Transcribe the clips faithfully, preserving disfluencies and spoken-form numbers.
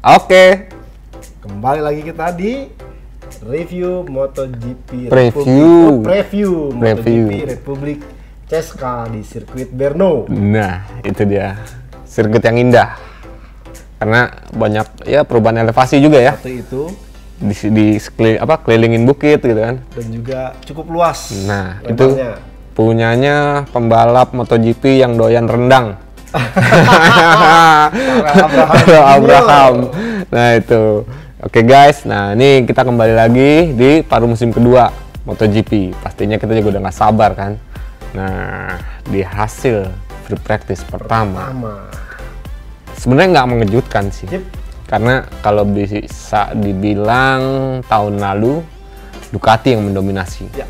Oke. Kembali lagi kita di review MotoGP Preview. Republik, oh, preview Preview. MotoGP Republik Ceska di sirkuit Brno. Nah, itu dia. Sirkuit yang indah. Karena banyak ya perubahan elevasi juga ya. Satu itu Di, di sekeli- apa kelilingin bukit gitu kan. dan juga cukup luas. Nah, lebarnya. itu punyanya pembalap MotoGP yang doyan rendang. Abraham. Abraham. Nah, itu. Oke guys, nah ini kita kembali lagi di paruh musim kedua MotoGP. Pastinya kita juga udah nggak sabar kan. Nah, di hasil free practice pertama, Pertama. sebenarnya nggak mengejutkan sih. Yep. Karena kalau bisa dibilang tahun lalu Ducati yang mendominasi. Ya.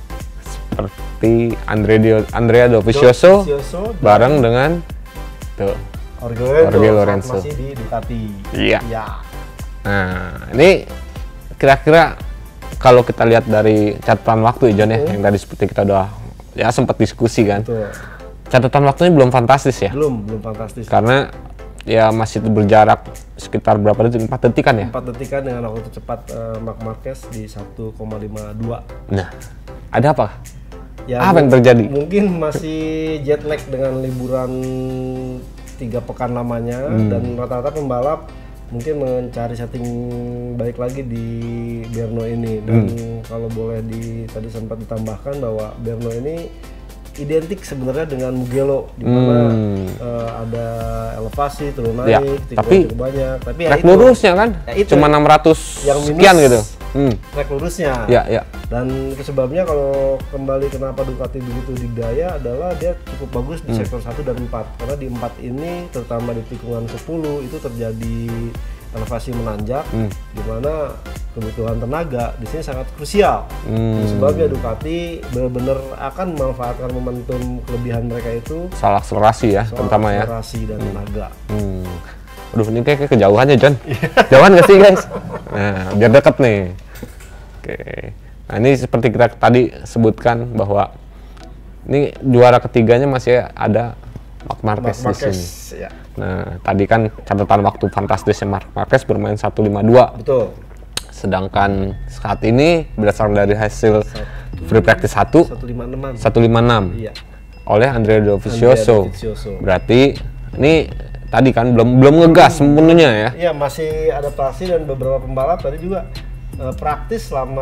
Seperti Andrea, Andrea Dovizioso Dovizioso bareng dengan tuh. Jorge Lorenzo, Jorge Lorenzo. masih di Ducati. Iya. Ya. Nah, ini kira-kira kalau kita lihat dari catatan waktu ya John ya, Hmm. yang tadi seperti kita udah ya sempat diskusi kan. Betul. Catatan waktunya belum fantastis ya. Belum, belum fantastis. Karena ya masih berjarak sekitar berapa detik? empat detik kan ya? empat detikan dengan waktu tercepat uh, Marc Marquez di satu koma lima dua. Nah, ada apa? Ya, Apa yang terjadi? Mungkin masih jet lag dengan liburan tiga pekan lamanya Hmm. dan rata-rata pembalap mungkin mencari setting balik lagi di Brno ini. Dan Hmm. kalau boleh di tadi sempat ditambahkan bahwa Brno ini identik sebenarnya dengan Mugello, di mana Hmm. uh, ada elevasi turun Ya, naik, tikungan tapi cukup banyak. Tapi ya Track itu, lurusnya kan Ya, itu. cuma enam ratus yang minus sekian gitu. Hmm. track lurusnya. Ya, ya. Dan itu sebabnya kalau kembali kenapa Ducati begitu digdaya adalah dia cukup bagus di Hmm. sektor satu dan empat. Karena di empat ini terutama di tikungan sepuluh itu terjadi elevasi menanjak, Hmm. di mana kebutuhan tenaga di sini sangat krusial. Hmm. Itu sebabnya Ducati benar-benar akan memanfaatkan momentum kelebihan mereka itu Soal akselerasi ya, soal terutama ya. akselerasi dan tenaga. Hmm. Aduh, ini kayak kayak kejauhan ya, John. Jauhan nggak sih, guys? Nah, biar deket nih. Oke. Nah, ini seperti kita tadi sebutkan bahwa ini juara ketiganya masih ada Marc Marquez di Marquez, sini. ya. Nah, tadi kan catatan waktu fantastisnya Marc Marquez bermain satu lima dua. Betul. Sedangkan saat ini berdasarkan dari hasil free practice satu satu lima enam. satu lima enam Iya. oleh Andrea Dovizioso. Andrea Dovizioso. Berarti ini tadi kan belum belum ngegas sepenuhnya ya. Iya, masih adaptasi dan beberapa pembalap tadi juga eh, praktis selama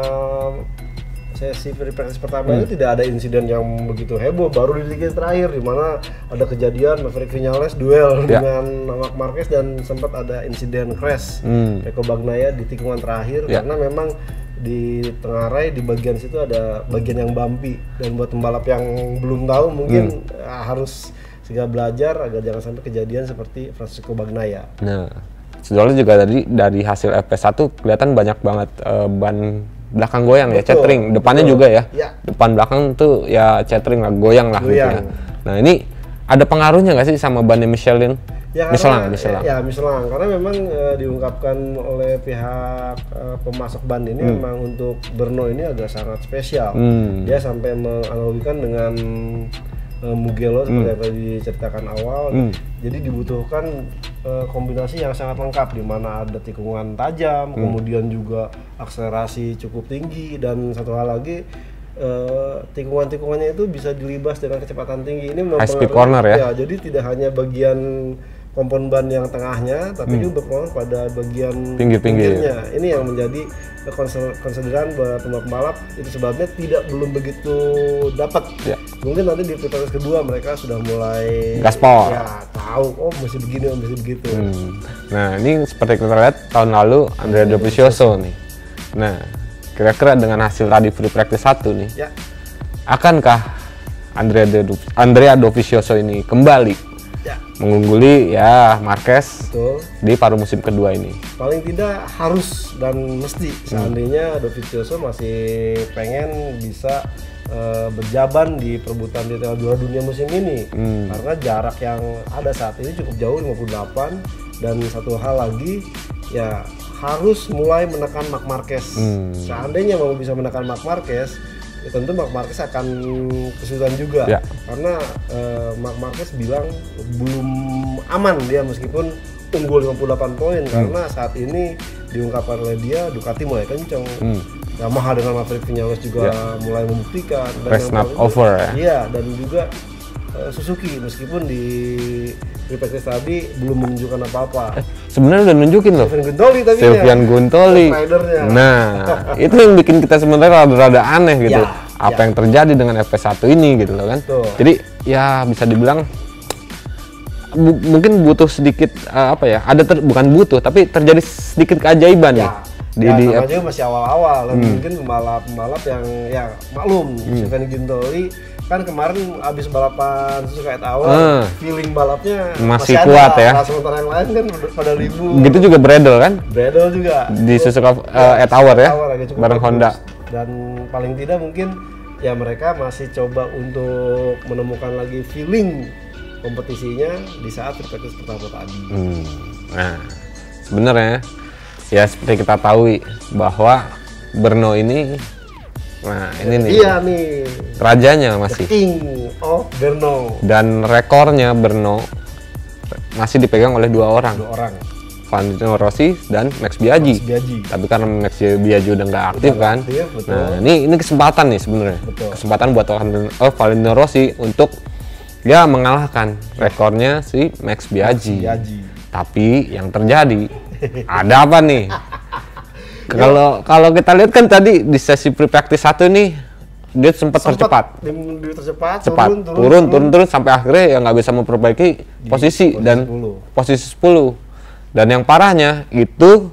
sesi free practice pertama Hmm. itu tidak ada insiden yang begitu heboh. Baru di tiga terakhir di mana ada kejadian Maverick Vinales duel Ya. dengan Marc Marquez dan sempat ada insiden crash Hmm. Pecco Bagnaia di tikungan terakhir Ya. karena memang di Tenggarai di bagian situ ada bagian yang bumpy, dan buat pembalap yang belum tahu mungkin Hmm. eh, harus segera belajar agar jangan sampai kejadian seperti Francisco Bagnaia. Nah, soalnya juga tadi dari hasil F P satu kelihatan banyak banget eh, ban belakang goyang ya, Betul, cetering. Depannya betul. juga ya. Ya. Depan belakang tuh ya cetering lah, goyang lah gitu ya. Goyang. Nah, ini ada pengaruhnya nggak sih sama bannya Michelin? Ya, Michelin, karena, Michelin. ya, Michelin. Karena memang eh, diungkapkan oleh pihak eh, pemasok ban ini Hmm. memang untuk Brno ini agak sangat spesial. Hmm. Dia sampai menganalogikan dengan eh, Mugello seperti yang tadi diceritakan awal. Hmm. Jadi dibutuhkan eh, kombinasi yang sangat lengkap, di mana ada tikungan tajam, Hmm. kemudian juga akselerasi cukup tinggi, dan satu hal lagi eh, tikungan-tikungannya itu bisa dilibas dengan kecepatan tinggi. Ini High speed mempengaruhi- corner ya? Ya, jadi tidak hanya bagian kompon ban yang tengahnya, tapi juga berpengaruh pada bagian Hmm. Pinggir-pinggir. pinggirnya. Ini yang menjadi konsider- konsideran buat pembalap. Itu sebabnya tidak belum begitu dapat. Ya. Mungkin nanti di putaran kedua mereka sudah mulai Gaspol. ya tahu, oh mesti begini, oh mesti begitu. Hmm. Nah, ini seperti kita lihat tahun lalu Andrea Dovizioso nih. Nah, kira-kira dengan hasil tadi free practice satu nih, Ya, akankah Andrea Do- Andrea Dovizioso ini kembali ya, mengungguli ya Marquez betul. di paruh musim kedua ini? Paling tidak harus dan mesti, seandainya Dovizioso masih pengen bisa eh, berjaban di perebutan di titel juara dunia musim ini. Hmm. Karena jarak yang ada saat ini cukup jauh, lima puluh delapan, dan satu hal lagi ya harus mulai menekan Marc Marquez. Hmm. Seandainya mau bisa menekan Marc Marquez, ya tentu Marc Marquez akan kesulitan juga. Ya. Karena eh, Marc Marquez bilang belum aman dia, meskipun unggul lima puluh delapan poin hmm. karena saat ini diungkapkan oleh dia Ducati mulai kenceng. Hmm. Yamaha dengan Maverick Vinales juga yeah. mulai membuktikan. Race not over ya. Iya, dan juga uh, Suzuki meskipun di practice tadi belum menunjukkan apa-apa. Eh, sebenarnya udah nunjukin loh. Sylvain Guntoli tadi. Sylvain Guntoli. Nah, itu yang bikin kita sebenarnya rada-rada aneh gitu. Ya, apa ya. yang terjadi dengan F P satu ini gitu loh kan. Tuh. Jadi ya bisa dibilang bu mungkin butuh sedikit uh, apa ya? Ada ter bukan butuh tapi terjadi sedikit keajaiban ya. nih. Di, ya, di namanya masih awal-awal dan hmm. mungkin pembalap-pembalap yang ya maklum hmm. Sylvain Guntoli kan kemarin abis balapan Suzuka et al. Uh, feeling balapnya masih, masih kuat ada. ya. Nah, sementara yang lain kan pada libur. Gitu juga Bradle kan? Bradle juga. Di Suzuka uh, et al. ya, bareng Honda. Dan paling tidak mungkin ya mereka masih coba untuk menemukan lagi feeling kompetisinya di saat practice pertama tadi. Hmm. Nah, sebenarnya ya seperti kita tahu bahwa Brno ini, nah ini nih, iya nih, rajanya masih. The King of Brno. Dan rekornya Brno masih dipegang oleh dua orang. Dua orang. Valentino Rossi dan Max Biaggi. Max Biaggi. Tapi karena Max Biaggi udah nggak aktif udah kan, aktif, betul. Nah ini ini kesempatan nih sebenarnya, kesempatan buat oh, Valentino Rossi untuk ya mengalahkan rekornya si Max Biaggi. Biaggi. Tapi yang terjadi ada apa nih? Kalau kalau kita lihat kan tadi di sesi pre-practice satu nih dia sempat tercepat, dia tercepat, cepat turun, turun, turun, turun, turun, turun sampai akhirnya ya nggak bisa memperbaiki posisi, posisi dan sepuluh. posisi sepuluh. Dan yang parahnya itu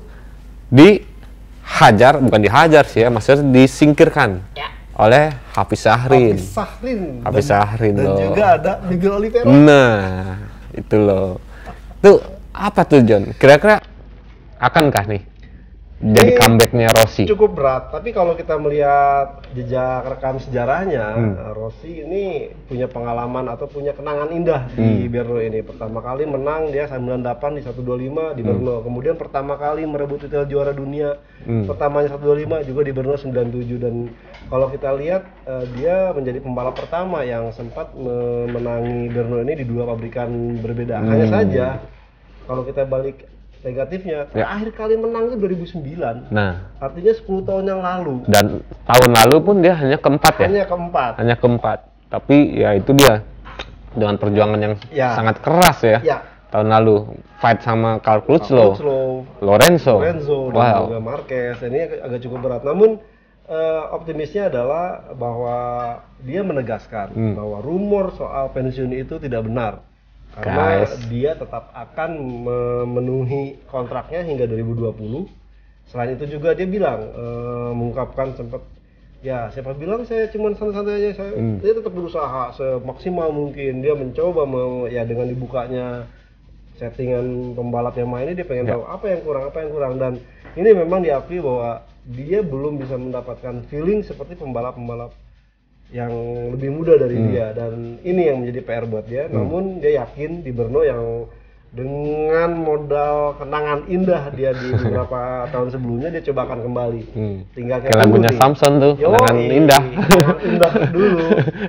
dihajar, bukan dihajar sih ya, maksudnya disingkirkan ya. oleh Hafiz Syahrin. Hafiz Syahrin. Hafiz Syahrin dan, loh. Dan juga ada Miguel Oliveira. Nah, itu loh. Tuh apa tuh John? Kira-kira akankah nih jadi comebacknya Rossi? Cukup berat, tapi kalau kita melihat jejak rekam sejarahnya, hmm. Rossi ini punya pengalaman atau punya kenangan indah hmm. di Brno ini. Pertama kali menang dia sembilan delapan di seratus dua puluh lima di Brno. Hmm. Kemudian pertama kali merebut titel juara dunia, hmm. pertamanya seratus dua puluh lima juga di Brno sembilan puluh tujuh. Dan kalau kita lihat uh, dia menjadi pembalap pertama yang sempat memenangi Brno ini di dua pabrikan berbeda. Hmm. Hanya saja kalau kita balik negatifnya, ya. terakhir kali menang itu dua ribu sembilan. Nah, artinya sepuluh tahun yang lalu. Dan tahun lalu pun dia hanya keempat ya? Hanya keempat. Hanya keempat. Tapi ya itu dia, dengan perjuangan yang ya. sangat keras ya. ya. Tahun lalu, fight sama Carl Crutchlow, Lorenzo, Lorenzo dan wow. juga Marquez. Ini agak cukup berat. Namun, uh, optimisnya adalah bahwa dia menegaskan hmm. bahwa rumor soal pensiun itu tidak benar. Karena Guys. dia tetap akan memenuhi kontraknya hingga dua ribu dua puluh. Selain itu juga dia bilang, e, mengungkapkan sempat, ya siapa bilang saya cuma santai-santai aja, saya, hmm. dia tetap berusaha semaksimal mungkin. Dia mencoba, me, ya dengan dibukanya settingan pembalap yang main ini, dia pengen ya. tahu apa yang kurang, apa yang kurang. Dan ini memang diakui bahwa dia belum bisa mendapatkan feeling seperti pembalap-pembalap yang lebih muda dari hmm. dia, dan ini yang menjadi P R buat dia. Hmm. Namun dia yakin di Brno yang dengan modal kenangan indah dia di beberapa tahun sebelumnya dia coba akan kembali. Hmm. Tinggal kayak lagunya Samson tuh, kenangan indah. Kenangan indah dulu.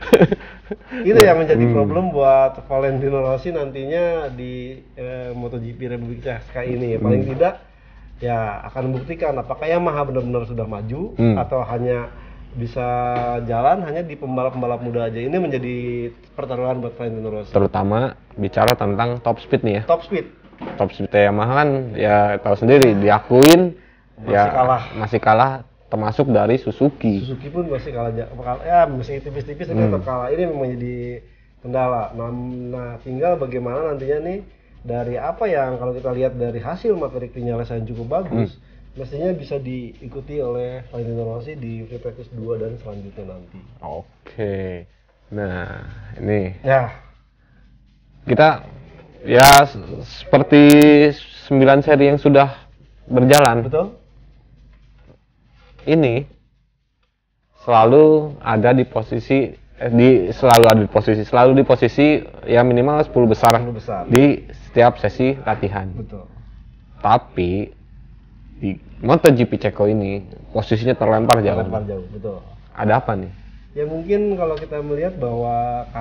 Itu yang menjadi hmm. problem buat Valentino Rossi nantinya di eh, MotoGP Republik Czech ini. Paling hmm. tidak ya akan membuktikan apakah Yamaha benar-benar sudah maju hmm. atau hanya bisa jalan hanya di pembalap-pembalap muda aja. Ini menjadi pertaruhan buat Valentino Rossi. Terutama bicara tentang top speed nih ya. Top speed. Top speed Yamaha kan ya tahu sendiri, diakuin masih ya kalah. Masih kalah termasuk dari Suzuki. Suzuki pun masih kalah, ya masih tipis-tipis tapi hmm. tetap kalah. Ini memang jadi kendala. Nah, nah, tinggal bagaimana nantinya nih dari apa yang kalau kita lihat dari hasil Maverick Vinales yang cukup bagus. Hmm. Mestinya bisa diikuti oleh Valentino Rossi di Free Practice dua dan selanjutnya nanti. Oke. Nah, ini. Ya. Kita ya seperti sembilan seri yang sudah berjalan. Betul. Ini selalu ada di posisi eh, di selalu ada di posisi selalu di posisi ya minimal sepuluh besar, sepuluh besar di setiap sesi latihan. Betul. Tapi di MotoGP Ceko ini posisinya terlempar jauh. Terlempar jauh, betul. Ada apa nih? Ya mungkin kalau kita melihat bahwa karakter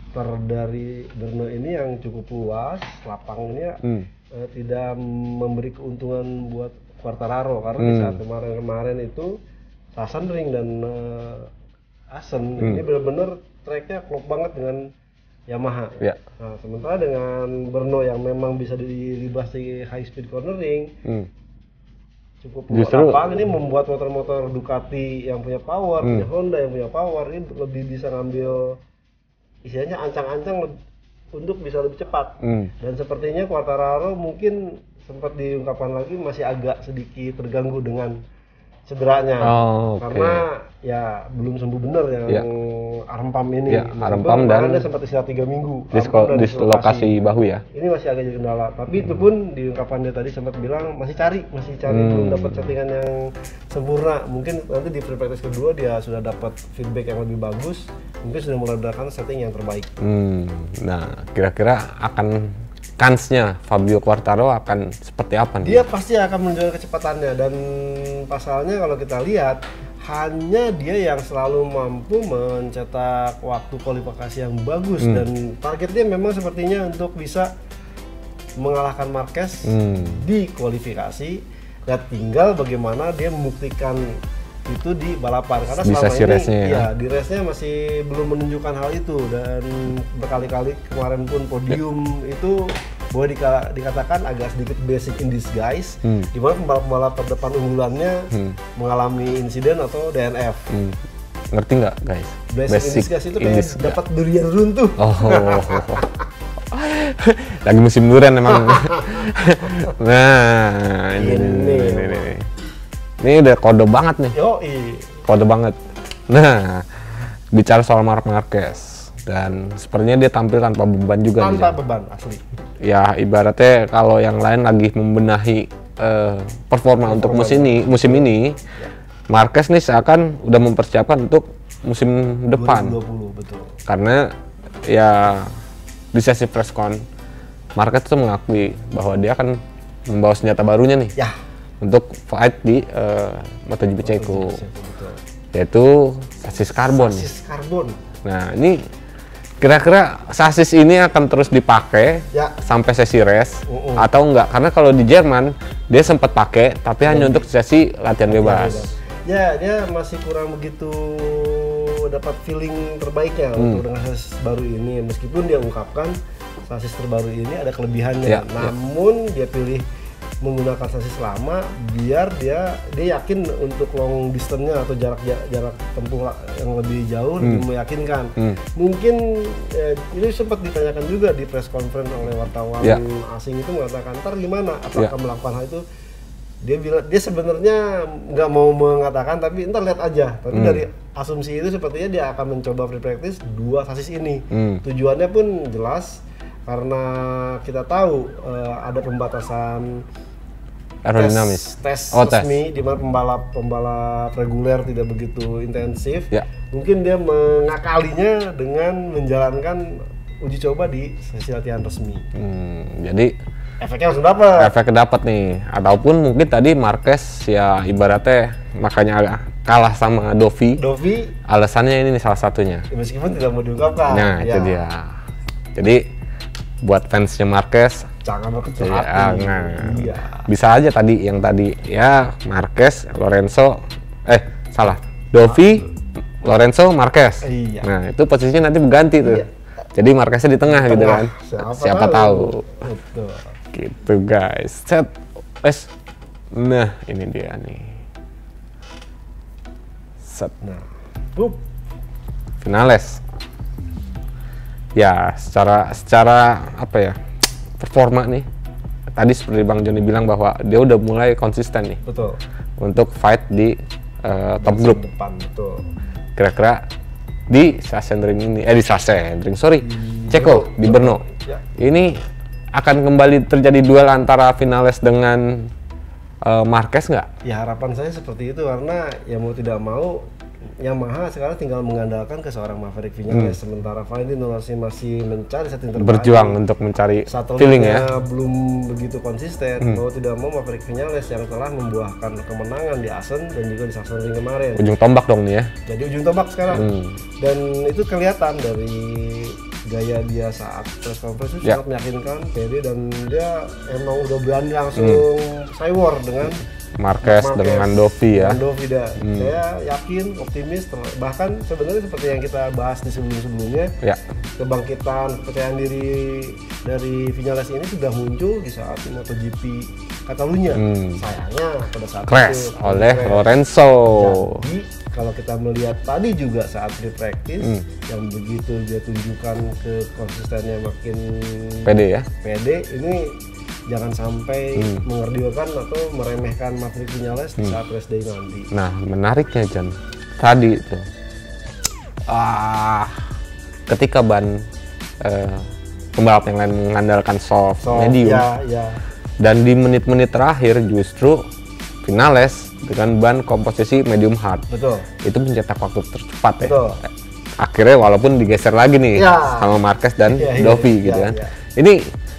karakter dari Brno ini yang cukup luas, lapangnya hmm. eh, tidak memberi keuntungan buat Quartararo karena hmm. di saat kemarin-kemarin itu Sachsenring dan uh, Assen hmm. ini benar-benar tracknya klop banget dengan Yamaha. Ya. Nah, sementara dengan Brno yang memang bisa dilibas di high speed cornering, hmm. cukup lapang, ini membuat motor-motor Ducati yang punya power, hmm. punya Honda yang punya power ini lebih bisa ngambil istilahnya ancang-ancang untuk bisa lebih cepat. Hmm. Dan sepertinya Quartararo mungkin sempat diungkapkan lagi masih agak sedikit terganggu dengan cederanya, oh, okay. karena ya belum sembuh benar yang ya. arm pump ini. Ya, arm pump dan dia sempat istirahat tiga minggu. Disko, dislokasi bahu ya. Ini masih agak jadi kendala. Tapi hmm. itu pun diungkapkan dia tadi sempat bilang masih cari, masih cari hmm. belum dapat settingan yang sempurna. Mungkin nanti di free practice kedua dia sudah dapat feedback yang lebih bagus. Mungkin sudah mulai mendapatkan setting yang terbaik. Hmm. Nah, kira-kira akan kansnya Fabio Quartararo akan seperti apa nih? Dia pasti akan menunjukkan kecepatannya dan pasalnya kalau kita lihat hanya dia yang selalu mampu mencetak waktu kualifikasi yang bagus hmm. dan targetnya memang sepertinya untuk bisa mengalahkan Marquez hmm. di kualifikasi dan tinggal bagaimana dia membuktikan itu di balapan karena bisa selama si ini race-nya, ya, ya di race-nya masih belum menunjukkan hal itu dan berkali-kali kemarin pun podium ya. Itu boleh dika- dikatakan agak sedikit basic in disguise hmm. di mana pembalap-pembalap terdepan unggulannya hmm. mengalami insiden atau D N F. Hmm. Ngerti nggak guys? Basic, basic in disguise itu kayak dapat durian runtuh. Oh. Lagi musim durian emang. Nah, ini ini, ini, ini, ini. Ini udah kode banget nih. Yoi. Kode banget. Nah, bicara soal Marc Marquez dan sepertinya dia tampil tanpa beban juga. Tanpa nih, beban asli. Ya ibaratnya kalau yang lain lagi membenahi uh, performa, performa untuk musim ini, musim ini, ya. Marquez nih seakan udah mempersiapkan untuk musim depan. dua ribu dua puluh betul. Karena ya di sesi press con, Marquez tuh mengakui bahwa dia akan membawa senjata barunya nih. Ya. Untuk fight di uh, MotoGP Ceko, yaitu sasis karbon. Sasis karbon. Nah ini kira-kira sasis ini akan terus dipakai ya. Sampai sesi race uh -uh. atau enggak? Karena kalau di Jerman dia sempat pakai, tapi ya. hanya untuk sesi latihan bebas. bebas. Ya dia masih kurang begitu dapat feeling terbaiknya hmm. untuk dengan sasis baru ini. Meskipun dia ungkapkan sasis terbaru ini ada kelebihannya, ya. namun ya. dia pilih menggunakan sasis lama biar dia dia yakin untuk long distance-nya atau jarak jarak tempuh yang lebih jauh hmm. lebih meyakinkan. Hmm. Mungkin eh, ini sempat ditanyakan juga di press conference oleh wartawan ya. asing itu mengatakan ntar gimana apakah ya. melakukan hal itu. Dia bilang dia sebenarnya nggak mau mengatakan tapi ntar lihat aja. Tapi hmm. dari asumsi itu sepertinya dia akan mencoba free practice dua sasis ini. Hmm. Tujuannya pun jelas karena kita tahu uh, ada pembatasan aerodinamis tes, tes oh, resmi di mana pembalap pembalap reguler tidak begitu intensif. Ya. Mungkin dia mengakalinya dengan menjalankan uji coba di sesi latihan resmi. Hmm, jadi efeknya langsung dapat. Efeknya dapat nih. Ataupun mungkin tadi Marquez ya ibaratnya makanya kalah sama Dovi. Dovi. Alasannya ini nih salah satunya. Ya, meskipun tidak mau diungkapkan. Nah ya. itu dia. Jadi buat fansnya Marquez jangan berkecil hati. Ya, nah, iya. Bisa aja tadi yang tadi ya Marquez, Lorenzo, eh salah, Dovi, Lorenzo, Marquez. Iya. Nah itu posisinya nanti berganti tuh. Iya. Jadi Marqueznya di tengah, tengah gitu kan. Siapa, siapa tahu. tahu. Betul. Gitu guys. Set, es. Nah ini dia nih. Set. Nah, Bup. Finales. Ya, secara secara apa ya performa nih. Tadi seperti Bang Joni bilang bahwa dia udah mulai konsisten nih. Betul. Untuk fight di uh, top group. Depan, betul. Kira-kira di Sachsenring ini, eh di Sachsenring, sorry, di Ceko di Brno. Ya. Ini akan kembali terjadi duel antara Vinales dengan uh, Marquez nggak? Ya harapan saya seperti itu karena ya mau tidak mau Yamaha sekarang tinggal mengandalkan ke seorang Maverick Vinales, hmm. sementara Valentino Rossi masih mencari setting terbaik. Berjuang untuk mencari feeling ya. Belum begitu konsisten. Hmm. Mau tidak mau Maverick Vinales yang telah membuahkan kemenangan di Assen dan juga di Sachsenring kemarin. Ujung tombak dong nih ya. Jadi ujung tombak sekarang. Hmm. Dan itu kelihatan dari gaya dia saat press conference itu Ya. sangat meyakinkan, pede, dan dia emang udah berani langsung hmm. cywar dengan Marquez, Marquez dengan Dovi ya. dengan Dovi dah. Hmm. Saya yakin, optimis, bahkan sebenarnya seperti yang kita bahas di sebelum-sebelumnya, Ya. kebangkitan, kepercayaan diri dari Viñales ini sudah muncul di saat di MotoGP Catalunya. Hmm. Sayangnya pada saat crash itu oleh crash. Lorenzo. Jadi kalau kita melihat tadi juga saat free practice hmm. yang begitu dia tunjukkan ke konsistennya makin pede ya. Pede, ini jangan sampai hmm. mengerdilkan atau meremehkan Maverick Viñales di saat race day nanti. Nah, menariknya John, tadi itu ah ketika ban eh, pembalap yang lain mengandalkan soft, So, medium, ya, ya. dan di menit-menit terakhir justru Viñales dengan ban komposisi medium hard, Betul. itu mencetak waktu tercepat ya. Betul. Akhirnya walaupun digeser lagi nih Ya. sama Marquez dan Ya, ya, Dovi ya, gitu ya, kan. ya. Ini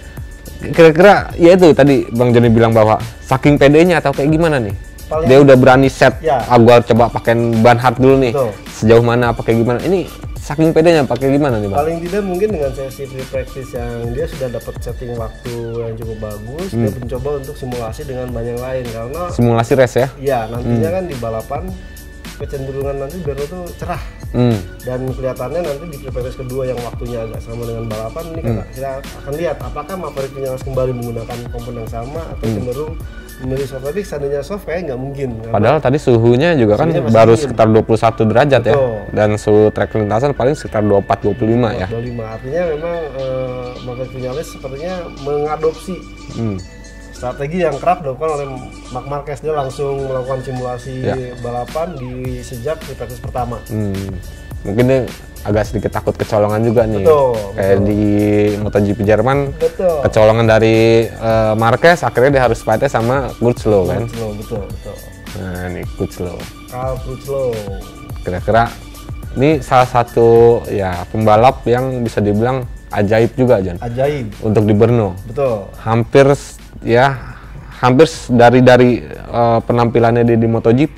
kira-kira ya itu tadi Bang Joni bilang bahwa saking pedenya atau kayak gimana nih? Paling- Dia udah berani set, Ya. ah gua coba pakai ban hard dulu nih. Betul. Sejauh mana apa kayak gimana? Ini saking pedenya pakai gimana nih, Bang? Paling tidak mungkin dengan sesi free practice yang dia sudah dapat setting waktu yang cukup bagus, Hmm. dia mencoba untuk simulasi dengan ban yang lain karena Simulasi race ya? ya nantinya Hmm. kan di balapan kecenderungan nanti Berno tuh cerah. Hmm. Dan kelihatannya nanti di free practice kedua yang waktunya agak sama dengan balapan ini Hmm. kita, kita akan lihat apakah Maverick Viñales kembali menggunakan komponen yang sama atau Hmm. cenderung memilih soft. Tapi seandainya soft kayak nggak mungkin. karena Padahal tadi suhunya juga kan Suhunya masih baru dingin. sekitar dua puluh satu derajat ya. Betul. Dan suhu trek lintasan paling sekitar dua puluh empat dua puluh lima ya. dua puluh lima artinya memang eh, Maverick Viñales sepertinya mengadopsi Hmm. strategi yang kerap dilakukan oleh Marc Marquez. Dia langsung melakukan simulasi Ya. balapan di sejak free practice pertama. Hmm. Mungkin dia agak sedikit takut kecolongan juga nih. Betul, Kayak betul. di MotoGP Jerman, Betul. kecolongan dari eh, Marquez akhirnya dia harus fight sama Crutchlow kan. Crutchlow, betul, betul. Nah, ini Crutchlow. Carl Crutchlow. Kira-kira ini salah satu ya pembalap yang bisa dibilang ajaib juga, Jan. Ajaib. Untuk di Brno. Betul. Hampir s- ya hampir s- dari dari eh, penampilannya dia di MotoGP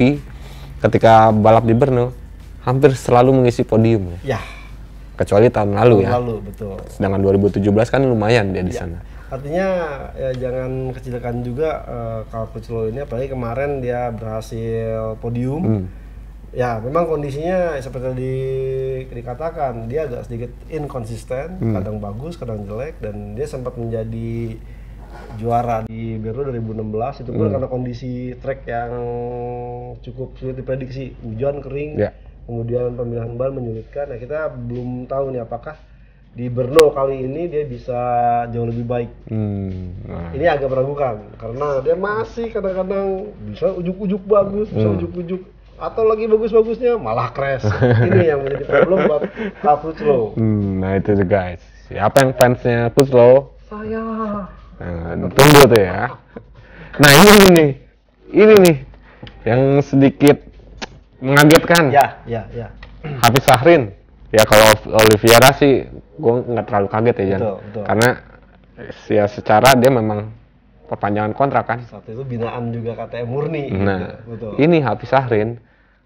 ketika balap di Brno hampir selalu mengisi podium ya. Ya, Kecuali tahun lalu tahun ya. lalu, betul. Sedangkan dua ribu tujuh belas kan lumayan dia di Ya. sana. Artinya ya jangan kecilkan juga eh, Carl Crutchlow ini, apalagi kemarin dia berhasil podium. Hmm. Ya, memang kondisinya seperti di, dikatakan dia agak sedikit inkonsisten, Hmm. kadang bagus, kadang jelek, dan dia sempat menjadi juara di Brno dua ribu enam belas itu pun Hmm. karena kondisi trek yang cukup sulit diprediksi, hujan, kering, Ya. kemudian pemilihan ban menyulitkan. Nah, kita belum tahu nih apakah di Brno kali ini dia bisa jauh lebih baik. Hmm. Nah. Ini agak meragukan karena dia masih kadang-kadang bisa ujuk-ujuk bagus, bisa Hmm. ujuk-ujuk, atau lagi bagus-bagusnya malah crash. Ini yang menjadi problem buat Carl Crutchlow. Hmm, nah itu tuh guys. Siapa yang fansnya Crutchlow? Saya. Nah, tunggu tuh ya. Nah ini nih, ini nih yang sedikit mengagetkan. Ya, ya, ya. Hafiz Syahrin. Ya kalau Oliveira sih, gue nggak terlalu kaget ya Jan. Betul, betul. Karena ya secara dia memang perpanjangan kontrak kan. Saat itu binaan juga K T M murni. Nah, betul. ini Hafiz Syahrin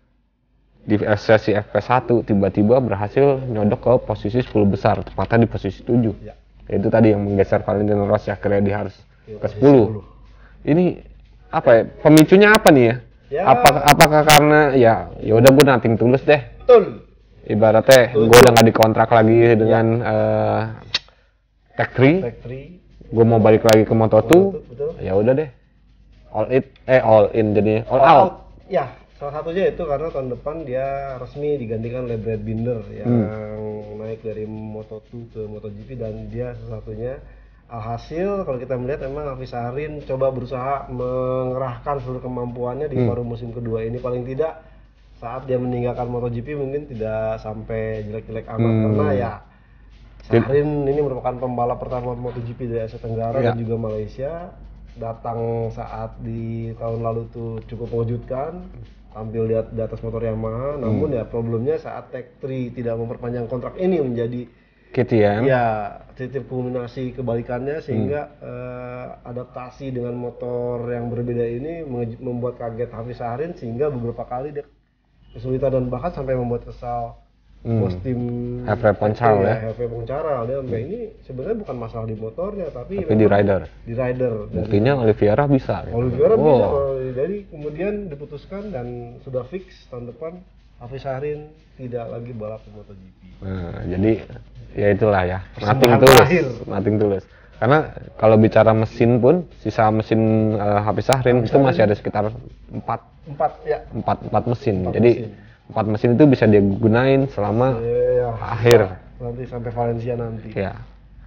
di sesi F P satu tiba-tiba berhasil nyodok ke posisi sepuluh besar, tepatnya di posisi tujuh. Ya. Itu tadi yang menggeser Valentino Rossi, akhirnya dia harus Iya, ke posisi sepuluh. sepuluh. Ini apa ya? Pemicunya apa nih ya? Ya. Apakah apakah karena ya ya udah gue nating tulus deh. Betul. Ibaratnya Betul. gue udah nggak dikontrak lagi dengan eh Tech three, Factory. gue mau balik lagi ke Moto two. Betul. Ya udah deh. All it eh all in jadi all, All out. Ya, salah satunya itu karena tahun depan dia resmi digantikan oleh Brad Binder yang naik dari Moto two ke MotoGP, dan dia salah satunya. Alhasil kalau kita melihat memang Hafiz Syahrin coba berusaha mengerahkan seluruh kemampuannya di Hmm. paruh musim kedua ini, paling tidak saat dia meninggalkan MotoGP mungkin tidak sampai jelek-jelek amat. Hmm. Karena ya Syahrin ini merupakan pembalap pertama MotoGP dari Asia Tenggara Ya. dan juga Malaysia, datang saat di tahun lalu tuh cukup mengejutkan, tampil di, di atas motor Yamaha. Namun ya problemnya saat Tech three tidak memperpanjang kontrak ini menjadi K T M. ya titik kulminasi kebalikannya, sehingga eh, adaptasi dengan motor yang berbeda ini mengeju- membuat kaget Hafiz Syahrin, sehingga beberapa kali dia kesulitan dan bahkan sampai membuat kesal Hmm. Kostum Hervé Poncharal ya. Hervé Poncharal dia sampai ini sebenarnya bukan masalah di motornya tapi, tapi di rider. Di rider. Buktinya Oliveira bisa. Oliveira gitu. bisa. Oh. Jadi kemudian diputuskan dan sudah fix tahun depan Hafiz Syahrin tidak lagi balap di MotoGP. Nah, jadi ya itulah ya. Nothing tulus. Nothing tulus. Karena kalau bicara mesin pun sisa mesin uh, Hafiz Syahrin itu masih ada sekitar empat empat ya. empat empat mesin. Empat jadi mesin. empat mesin itu bisa dia gunain selama ya, akhir nanti sampai Valencia nanti. Ya.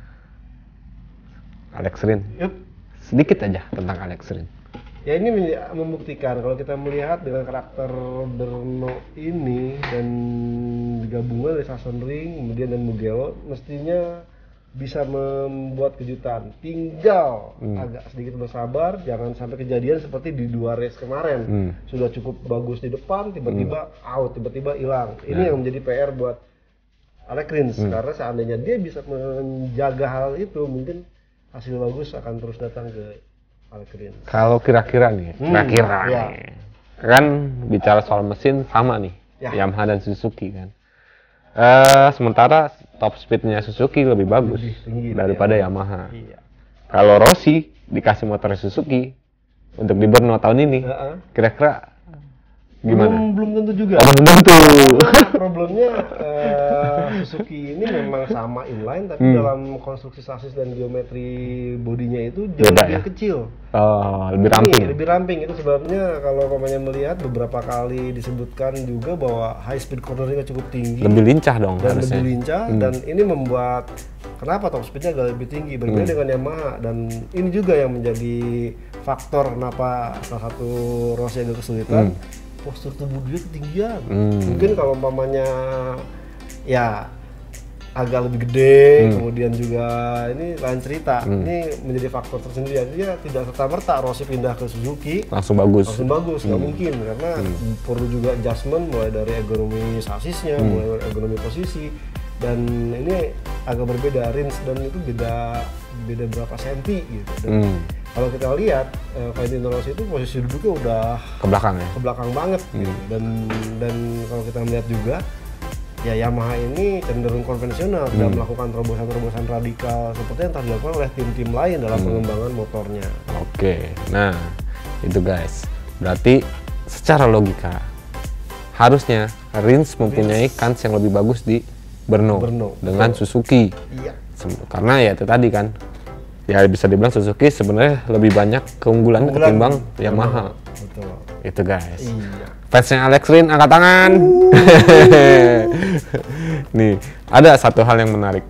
Alex Rins. Yup. Sedikit aja tentang Alex Rins. Ya ini membuktikan kalau kita melihat dengan karakter Brno ini dan gabungan dari Sassenring kemudian dan Mugello mestinya bisa membuat kejutan. Tinggal hmm. agak sedikit bersabar, jangan sampai kejadian seperti di dua race kemarin. Hmm. Sudah cukup bagus di depan, tiba-tiba hmm. out, tiba-tiba hilang. Ini nah. yang menjadi P R buat Alex Rins hmm. karena seandainya dia bisa menjaga hal itu, mungkin hasil bagus akan terus datang ke Alex Rins. Kalau kira-kira nih, hmm. kira-kira ya. nih, kan bicara soal mesin sama nih, ya. Yamaha dan Suzuki kan. Uh, sementara top speednya Suzuki lebih bagus lebih tinggi, daripada ya. Yamaha. Iya. Kalau Rossi dikasih motor Suzuki untuk di Brno tahun ini, uh-uh. kira-kira gimana? Belum, belum tentu juga. Oh, belum tentu. Problemnya uh, Suzuki ini memang sama inline, tapi hmm. dalam konstruksi sasis dan geometri bodinya itu jauh Beda, lebih ya? kecil. Oh, lebih ramping. Ini, lebih ramping itu sebabnya kalau pemainnya melihat beberapa kali disebutkan juga bahwa high speed corneringnya cukup tinggi. Lebih lincah dong dan harusnya. Lebih lincah hmm. dan ini membuat kenapa top speednya agak lebih tinggi berbeda hmm. dengan Yamaha dan ini juga yang menjadi faktor kenapa salah satu Rossi agak kesulitan. Hmm. Postur tubuh dia ketinggian. Hmm. Mungkin kalau umpamanya ya agak lebih gede, hmm. kemudian juga ini lain cerita. Hmm. Ini menjadi faktor tersendiri. Artinya tidak serta-merta Rossi pindah ke Suzuki langsung bagus. Langsung bagus, nggak hmm. mungkin karena hmm. perlu juga adjustment mulai dari ergonomi sasisnya, hmm. mulai dari ergonomi posisi dan ini agak berbeda Rins dan itu beda beda berapa senti gitu. Dan hmm. kalau kita lihat uh, Valentino Rossi itu posisi duduknya udah ke belakang ya, ke belakang banget hmm. gitu. dan dan kalau kita melihat juga ya Yamaha ini cenderung konvensional, hmm. tidak melakukan terobosan-terobosan radikal seperti yang telah dilakukan oleh tim-tim lain dalam hmm. pengembangan motornya. Oke, nah itu guys, berarti secara logika harusnya Rins mempunyai kans yang lebih bagus di Brno, Brno. dengan Betul. Suzuki. Iya. Karena ya itu tadi kan, ya bisa dibilang Suzuki sebenarnya lebih banyak keunggulan ketimbang Yamaha. Betul. Itu guys. Iya. Fansnya Alex Rins angkat tangan. Uh. Nih, ada satu hal yang menarik.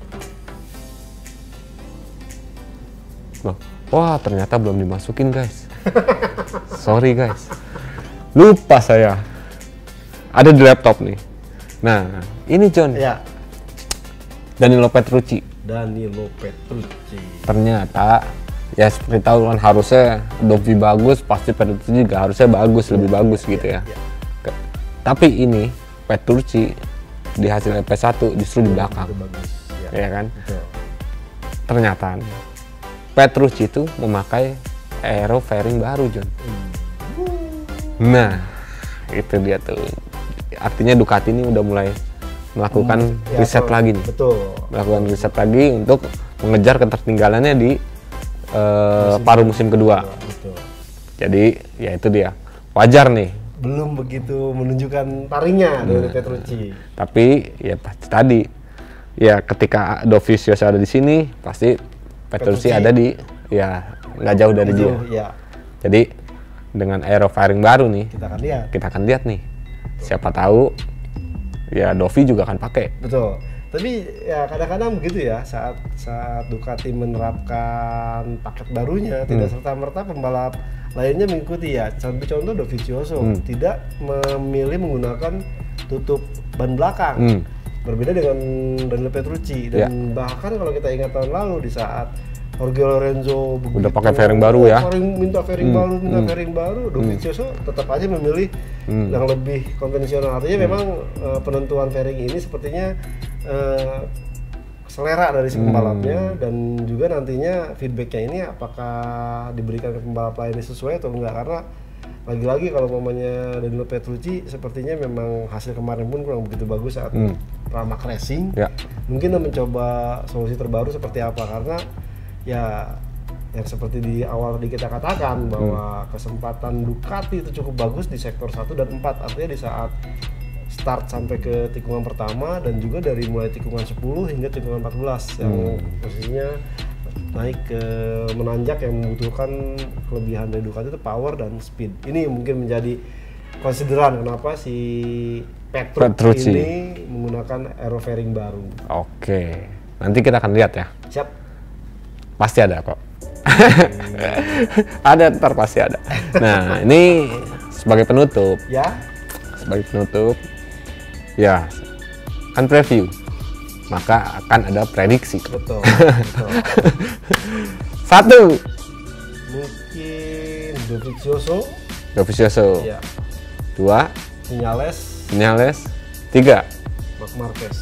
Loh, wah ternyata belum dimasukin guys. Sorry guys. Lupa saya. Ada di laptop nih. Nah, ini John. Ya. Danilo Petrucci. Danilo Petrucci. Ternyata ya seperti tahu kan harusnya Dovi bagus, pasti Petrucci juga harusnya bagus, ya, lebih ya, bagus ya, gitu ya. ya. Ke, tapi ini Petrucci di hasil F P satu justru di belakang. Bagus, ya. Ya kan? Betul. Ternyata Petrucci itu memakai aero fairing baru, John. Hmm. Nah, itu dia tuh. Artinya Ducati ini udah mulai melakukan hmm, ya, riset betul, lagi nih. Betul. Melakukan riset lagi untuk mengejar ketertinggalannya di uh, musim paruh musim kedua. Betul. Jadi ya itu dia. Wajar nih. Belum begitu menunjukkan taringnya dari nah, Petrucci. Tapi ya pasti tadi ya ketika Dovizioso ada di sini pasti Petrucci, Petrucci ada di ya nggak jauh dari dia. Ya. Jadi dengan aero fairing baru nih kita akan lihat. Kita akan lihat nih. Siapa tahu ya Dovi juga akan pakai. Betul. Tapi ya kadang-kadang begitu ya saat saat Ducati menerapkan paket barunya hmm. tidak serta-merta pembalap lainnya mengikuti ya. Contoh-contoh Dovizioso hmm. tidak memilih menggunakan tutup ban belakang. Hmm. Berbeda dengan Danilo Petrucci dan ya. Bahkan kalau kita ingat tahun lalu di saat Jorge Lorenzo udah pakai fairing baru ya. Fairing, minta fairing hmm. baru, minta hmm. fairing baru. Dovizioso hmm. tetap aja memilih hmm. yang lebih konvensional. Artinya hmm. memang uh, penentuan fairing ini sepertinya uh, selera dari si pembalapnya hmm. dan juga nantinya feedbacknya ini apakah diberikan ke pembalap lainnya sesuai atau enggak, karena lagi-lagi kalau umpamanya Danilo Petrucci sepertinya memang hasil kemarin pun kurang begitu bagus saat Hmm. Pramac Racing. Ya. Mungkin dia mencoba solusi terbaru seperti apa, karena ya yang seperti di awal tadi kita katakan bahwa kesempatan Ducati itu cukup bagus di sektor satu dan empat, artinya di saat start sampai ke tikungan pertama dan juga dari mulai tikungan sepuluh hingga tikungan empat belas yang posisinya naik ke menanjak yang membutuhkan kelebihan dari Ducati itu power dan speed. Ini mungkin menjadi konsideran kenapa si Petrucci, Petrucci ini menggunakan aero fairing baru. Oke, nanti kita akan lihat ya. Siap. Pasti ada kok. Ada, ntar pasti ada. Nah, ini sebagai penutup. Ya. Sebagai penutup, ya kan preview, maka akan ada prediksi. Betul. betul. Satu, Mungkin Dovizioso. Dovizioso. Ya. Dua, Vinales. Vinales. Tiga, Marc Marquez.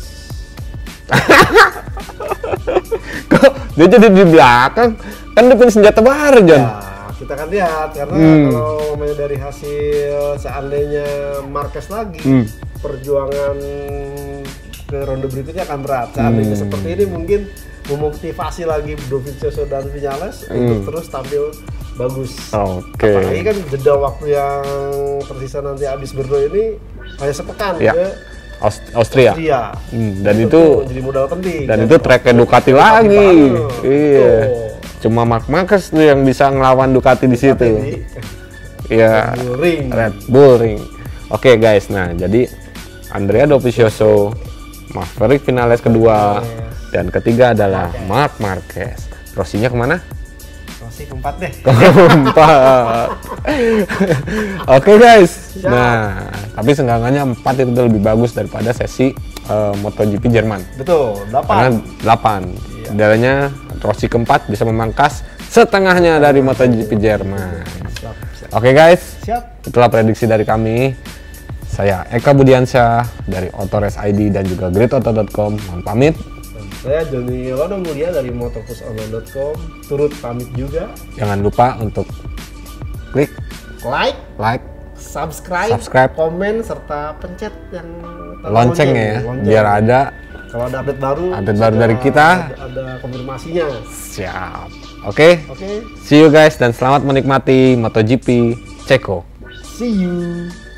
kok dia jadi di belakang? Kan dia punya senjata baru, John. Ya, kita akan lihat karena Hmm. kalau umpamanya dari hasil seandainya Marquez lagi, Hmm. perjuangan ke ronde berikutnya akan berat. Seandainya Hmm. seperti ini mungkin memotivasi lagi Dovizioso dan Vinales Hmm. untuk terus tampil bagus. Oke. Apalagi kan jeda waktu yang tersisa nanti habis Brno ini hanya sepekan Ya. ke Aust- Austria. Austria. Hmm, dan Itu itu menjadi modal penting. dan itu tracknya Ducati lagi. baru. Iya. Betul. Cuma Marc Marquez tuh yang bisa ngelawan Ducati di situ. Ducati di Iya. Red Bull Ring. Red Bull Ring. Oke guys, nah jadi Andrea Dovizioso, Maverick Vinales kedua, dan ketiga adalah Marc Marquez. Rossi-nya kemana? Masih keempat deh. Keempat. Oke guys. Siap. Nah, tapi seenggaknya empat itu lebih bagus daripada sesi eh, MotoGP Jerman. Betul, Karena delapan. delapan. Iya. Darahnya Rossi keempat bisa memangkas setengahnya dari MotoGP Jerman. Siap, siap. Oke guys, Siap. itulah prediksi dari kami. Saya Eka Budiansyah dari Autores I D dan juga gridauto dot com. Mohon pamit. Dan saya Joni Lono Mulia dari motocrossonline dot com turut pamit juga. Jangan lupa untuk klik Like, like, subscribe, Subscribe. komen serta pencet yang tanda lonceng ya, lonceng. biar ada Kalau ada update baru, update baru sudah dari kita. Ada, ada konfirmasinya. siap. Oke, Oke, see you guys dan selamat menikmati MotoGP Ceko. see you.